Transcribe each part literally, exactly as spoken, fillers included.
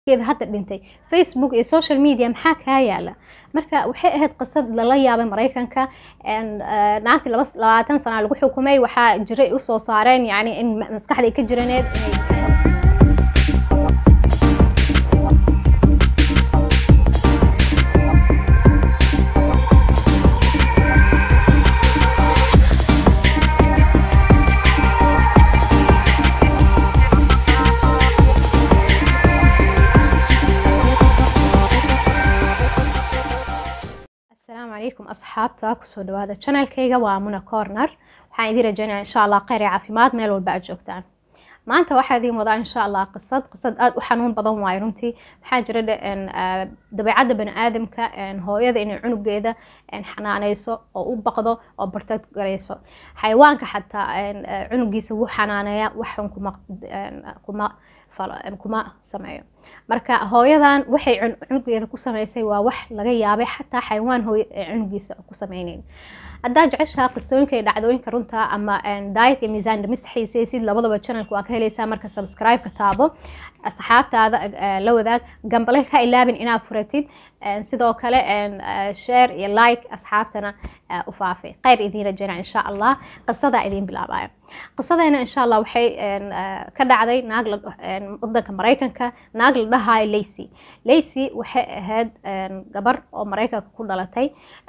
كده هذا dhintay Facebook iyo social media maxaa ka yaala marka waxay ahayd qisad la yaabay Mareykanka and naagti labaatan sano lagu xukumay waxa jiray u soo saareen yani in maskaxda ay ka jiraneed السلام عليكم أصحابتا كسو دوادا channel كيغا ومنا كورنر waxaan idin rajaynaa insha Allah khayr iyo caafimaad meel walba aad joogtaan maanta waxa idin wadaa insha Allah qisad qisad aad u xanuun badan waay runtii waxa jira in dabeecadda bani aadamka in hooyada inay cunugeeda in xanaanayso oo u baqdo oo bartad gareyso xayawaanka xataa in cunugiisa uu xanaanaya waxan kuma kuma kuma sameeyo marka hooyadan waxay cunugeeda ku sameysay waa wax laga yaabay xataa xayawaan hooy cunugiisa ku sameeyeen hadda jeceshaa qisooyinka iyo dhacdooyinka runta ama diet iyo miisaan dhimis xiisaysid labadaba channelka waa ka helaysaa marka subscribe ka taabo asxaabtaada la wadaag gambale ka ilaabin inaad furatid sidoo kale share iyo like asxaabtana u faafay khayr idin rajaynaa insha Allah qisada idin bilaabaya qisadayna insha Allah waxay ka dhacday naag wadanka Mareykanka naag la dhahay Lacey Lacey waxay ahayd gabar oo Mareykanka ku dhalatay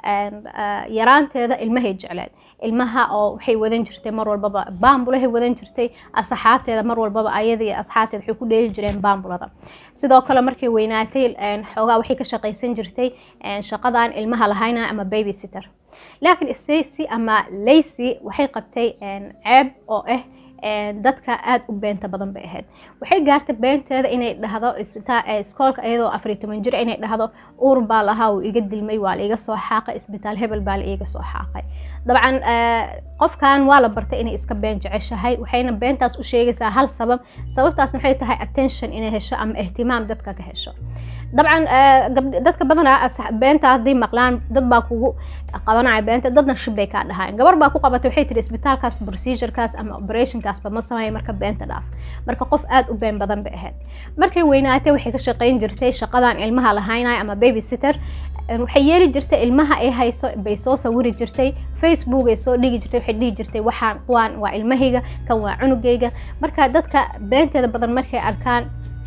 yaraanteeda ilmahay jecleed ilmaha oo waxay wadan jirtay mar walba baambulahay wadan jirtay asxaabteeda mar walba ayada iyo asxaabteeda waxay ku dheeli jireen baambulada sidoo kale markay weynaatay xoogaa waxay ka shaqaysan jirtay shaqadan ilmaha lahayna ama babysitter laakiin Lacey ama Lacey waxay qabtay ceeb oo ah dadka aad u beenta badan bay ahayd waxay gaartay beenteeda inay dhahdo isbitaal iskoolka iyadoo afar iyo toban jir inay dhahdo uur baa lahaa uu iga dilmay waa la iga soo xaaqay isbitaal hebel baa la iga soo xaaqay dabcan qofkan waa la bartay inay iska been jeceshahay waxayna beentaas u sheegaysaa hal sabab sababtaas waxay tahay attention inay hesho ama ihtimaam dadka ka hesho dabcan dadka badanaa beenta hadii maqlaan dad baa kugu qabanaya beenta dadna shibay ka dhahaan gabar baa ku qabatay waxay tiri isbitaalkaas procedurekaas ama operationkaas ba ma sameeyay marka beenta dhaaf marka qof aad u been badan bay ahayd markay weynaatay waxay ka shaqeyn jirtay shaqadan ilmaha lahaynay ama babysitter waxay yeeli jirtay ilmaha ay hayso bay soo sawiri jirtay Facebook ay soo dhigi jirtay waxay dhigi jirtay waxaan kuwan waa ilmahayga kan waa cunugayga marka dadka beenteeda badan markay arkaan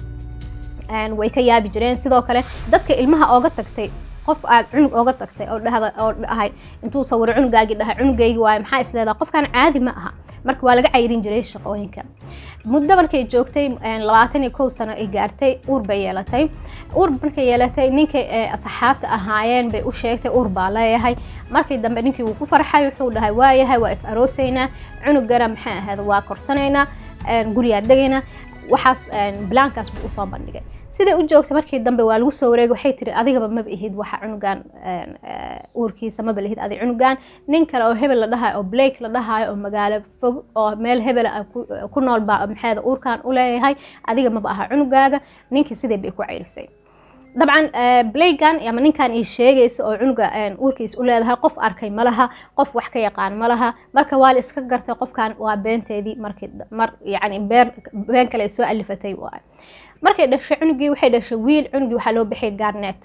aan way ka yaabi jireen sidoo kale dadka ilmaha ooga tagtay qof aad cunug ooga tagtay oo dhahda oo dhahay intuu sawir cunugaagi dhahay cunugaygi waay maxaa isleedahay qofkan caadi ma aha marka waa laga cayrin jiray shaqooyinka muddo markay joogtay labaatan iyo kow sano ay gaartay uur bay yeelatay uur markay yeelatay ninkay asxaabta ahaayeen bay u sheegtay uur baa leeyahay markii dambe ninkii uu ku farxay wuxuu dhahay waayahay waa is aroosaynaa cunugana maxaa ahayd waa korsanaynaa guriga degayna waxaas blankaas buu soo bandhigay sida u joogtay markii dambe waa lagu soo wareegay waxay tiri adigaba ma bihid waxa cunugan uurkiisa ma balihid adiga cunugan nin kale oo hebel la dhahay oo Blake la dhahay oo magaalo fog oo meel hebel ku nool baa maxaad uurkan u leeyahay adiga ma baaha cunugaaga ninkii sidee bay ku ceyrisay dabcan Blake-gan ama ninkan ay sheegayso oo cunuga uurkiisa u leedahay qof arkay malaha qof wax ka yaqaan malaha marka waa la iska gartay qofkan waa beenteedii markii mar yaani been kale soo alifatay waa markay dhashay cunugii waxay dhashay wiil cunugii waxa loo bixiyay Garnet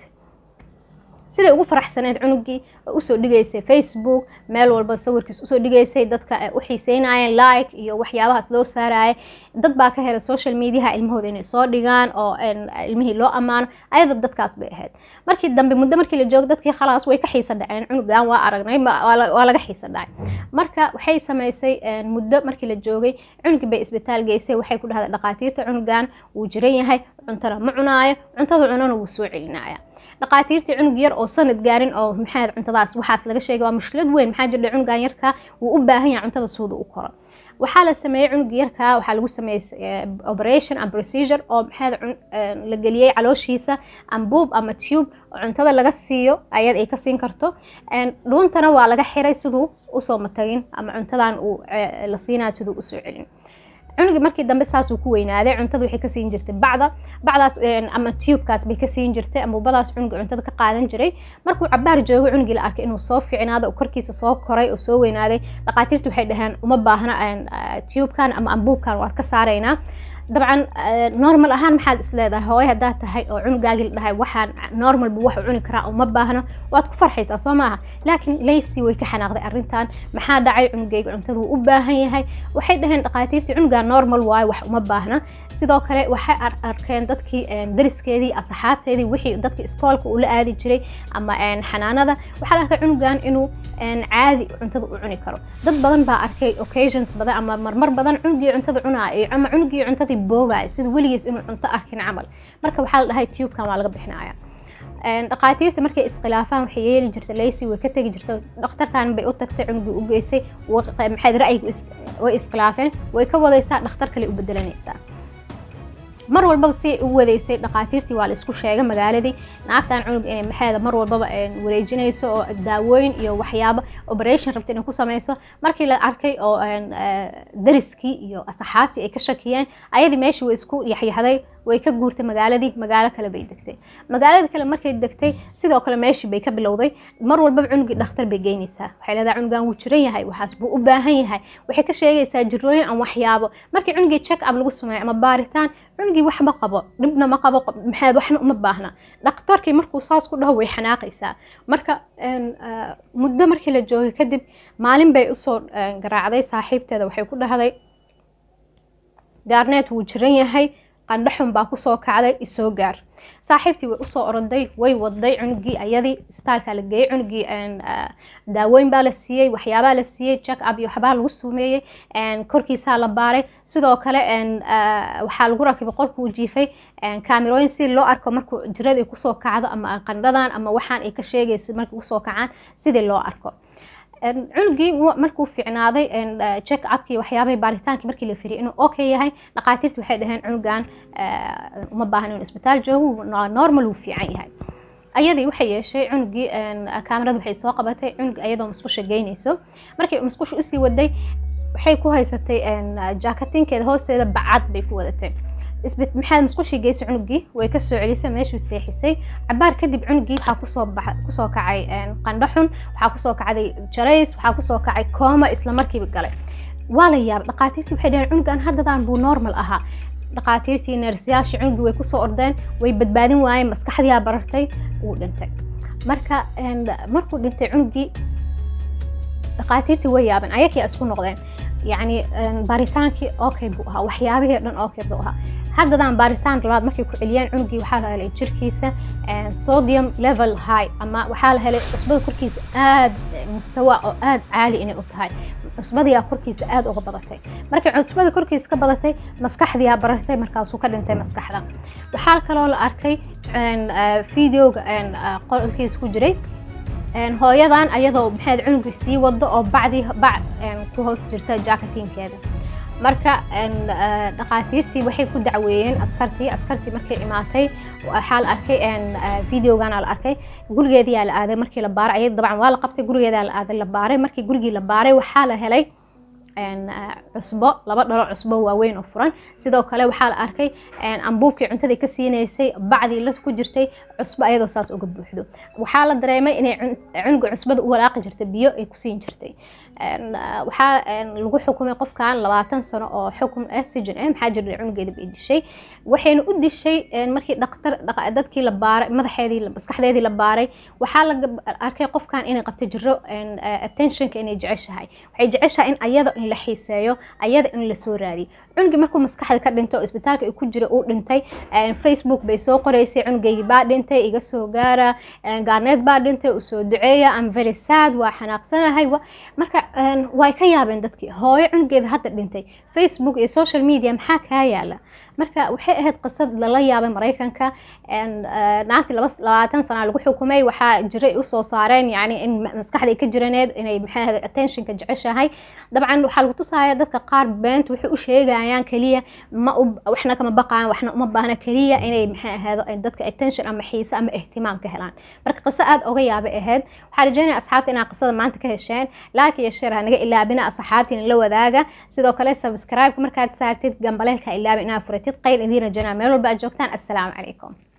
sida ugu faraxsaneed cunugii oo soo dhigaysay Facebook meel walba sawirkiisa soo dhigaysay dadka u xiiseynayeen like iyo waxyaabahaas loo saarayay dad baa ka helay social media ilmahooda inay soo dhigaan oo ilmihii loo amaano ayada dadkaas bay ahayd markii dambe muddo markii la joog dadkii khalaas way ka xiisa dhaceen cunugan waa aragnay waa laga xiisa dhacay marka waxay sameysay muddo markii la joogay cunugii bay isbitaal geysay waxay ku dhahday dhaqaatiirta cunugan wuu jiran yahay cuntada ma cunaayo cuntada cunana wuu soo celinaya dhaqaatiirtii cunug yar oo sanad gaarin oo maxay cuntadaas waxaas laga sheegay waa mushkilad weyn maxaa jira cunugan yarka uu u baahan yahay cuntada suuda u koro waxaa la sameeyay cunug yarka waxaa lagu sameeyay operation and procedure oo maxay la galiyay calooshiisa ambuub ama tube oo cuntada laga siiyo ayad ay ka siin karto dhuuntana waa laga xiray sidoo u soo matagin ama cuntadan uu la siinaa sidoo u soo celin cunuga markii dambe saas uu ku weynaaday cuntada waxay ka siin jirtay bacda bacdaas ama tube kaas bay ka siin jirtay ama badaas cunuga cuntada ka qaadan jiray markuu cabaar joogo cunugii la arkay inuu soo fiicnaado oo korkiisa soo koray oo soo weynaaday dhaqaatiirtu waxay dhahaan uma baahna tube kan ama ambuubkan waad ka saaraynaa dabcan normal ahaan maxaad isleedahay hooyo haddaad tahay oo cunugaagii la dhahay waxaan normal buu wax u cuni karaa oo ma baahno waad ku farxaysaa soo maaha laakiin Lacey way ka xanaaqday arrintan maxaa dhacay cunugayga cuntada uu u baahan yahay waxay dhaheen dhaqaatiirtii cunuga normal waayo wax uma baahna sidoo kale waxay arkeen dadkii dariskeedii asxaabteedii wixii dadkii iskoolka uu la aadi jiray ama xanaanada waxaa la arkay cunugan inuu caadi cuntada u cuni karo dad badan baa arkay occasions badan ama marmar badan cunugii cuntada cunaayo ama cunugii cuntada boobay sida weligiis inuu cunto arkin camal marka waxaa la dhahay tube kan waa laga bixinayaa dhaqaatiirta markay iskhilaafaan waxay yeeli jirtay Lacey way ka tagi jirtay dhakhtarkan bay u tagtay cunugii u geysay maxay ra'yigu way iskhilaafeen way ka wadaysaa dhakhtar kale u bedelanaysaa mar walba si u wadeysay dhaqaatiirtii waa la isku sheegay magaaladii naagtan cunug inay maxayda mar walba wareejinayso oo daawooyin iyo waxyaabo operation rabtay inay ku sameeyso markii la arkay oo dariskii iyo asxaabtii ay ka shakiyeen ayadii meeshii way isku yaxyaxday way ka guurtay magaaladii magaalo kale bay degtay magaalada kale markay degtay sidoo kale meeshii bay ka bilowday mar walba cunugii dhakhtar bay geynaysaa waxay leedahay cunugan wuu jiran yahay waxaas buu u baahan yahay waxay ka sheegaysaa jirooyin aan waxyaabo markii cunugii check up lagu sameeyo ama baaritaan cunugii waxba qabo dhibna ma qabo maxay waxna uma baahna dhakhtarkii markuu saas ku dhaho way xanaaqaysaa marka muddo markii la joogay kadib maalin bay u soo garaacday saaxiibteeda waxay ku dhahday Garnet wuu jiran yahay qandhaxun baa ku soo kacday isoo gaar saaxiibtii way u soo oroday way waday cunugii ayadii istaalka la geeyay cunugii daawooyin baa la siiyay waxyaabo la siiyay check up iyo waxba lagu sameeyay korkiisa la baaray sidoo kale waxa lagu rakibay qolku jiifay kaamirooyin si loo arko markuu jirada ku soo kacdo ama qandhadan ama waxaan ay ka sheegayso markuu ku soo kacaan sidii loo arko cunugii markuu fiicnaaday check upkii waxyaabay baaritaankii markii la firiyay inuu okay yahay dhaqaatiirtu waxay dhaheen cunugan uma baahna inuu isbitaal joogo normal uu fiican yahay ayadii waxay yeeshay cunugii kaamirada waxay soo qabatay cunug ayadoo musqusha geynayso markii musqusha u sii waday waxay ku haysatay jaakatinkeeda hoosteeda bacad bay ku wadatay isbit maxay musqushi geysay cunugii way ka soo celisay meeshuu seexisay cabaar kadib cunugii waxa ku soo baxay ku soo kacay qandhaxun waxa ku soo kacday jarays waxa ku soo kacay kooma isla markiiba galay waa la yaab dhaqaatiirtii waxay dhaheen cunugan haddadan buu normal ahaa dhaqaatiirtii neersiyaasha cunugii way ku soo ordeen way badbaadin waayeen maskaxdiyaa barartay uu dhintay marka markuu dhintay cunugii dhaqaatiirtii way yaabeen ayakii isku noqdeen يعني باريتانكي اوكي بوها وحيابي دن اوكي بوها haddadan baaritaan labaad markay ku celiyaan cunugii waxaa la helay jirkiisa sodium level high ama waxaa la helay cusbada korkiisa aad mustawa oo aad caali inay u tahay cusbada korkiisa aad uga badatay markay cusbada korkiisa ka badatay maskaxdiya baratay markaas uu ka dhintay maskaxda waxaa kaloo la arkay fiidiyoga qolkiisa ku jiray hooyadan ayadoo maxay cunugii sii wado oo bacdi bacd ku hoos jirta jaakatinkeeda marka dhaqaatiirtii waxay ku dacweeyeen askartii askartii markay imaatay waxaa la arkay fiidiyogan la arkay gurigeedii la aaday markii la baaray ayay dabcan waa la qabtay gurigeeda la aaday la baaray markii gurigii la baaray waxaa la helay cusbo laba dhalo cusbo waaweyn oo furan sidoo kale waxaa la arkay ambuubkii cuntada ka siinaysay bacdi la ku jirtay cusbo ayadoo saas uga buuxdo waxaa la dareemay inay cunuga cusbada u walaaqi jirtay biyo ay ku siin jirtay waxaa lagu xukumay qofkan labaatan sano oo xukum ah sijin ah maxaa jiray cunugeeda bay dishay waxayna u dishay markii dhaqtar dadkii la baaray madaxeedii maskaxdeedii la baaray waxaa la arkay qofkan inay qabtay jiro attentionka inay jeceshahay waxay jeceshahay in ayada in la xiiseeyo ayada in la soo raadiyo cunugii markuu maskaxda ka dhintay oo isbitaalka uu ku jiro uu dhintay Facebook bay soo qoraysay cunugeygii baa dhintay iga soo gaara Garnet baa dhintay uu soo duceeya I'm very sad waa xanaaqsanahay marka way ka yaabeen dadkii hooyo cunugeeda hadda dhintay Facebook iyo social media maxaa ka yaala marka waxay ahayd qisad la yaabay Mareykanka naagtii labaatan sano lagu xukumay waxaa jiray u soo saareen yani in maskaxda ka jiraneed inay maxay ahayd attentionka jeceshahay dabcan waxa lagu tusaaya dadka qaar beent waxay u sheegayaan kaliya ma waxna kama baqaan waxna uma baahna kaliya inay maxay ahayd dadka attention ama xiisa ama ihtimaam ka helaan marka qisad aad uga yaabay ahayd waxa rajaynayaa asxaabta inay qisada maanta ka hesheen like iyo share hanaga ilaabina asxaabtina la wadaaga sidoo kale subscribe markaad saartid gambaleelka ilaabina furatid qayl idin rajayna meel walba joogtaan assalaamu calaykum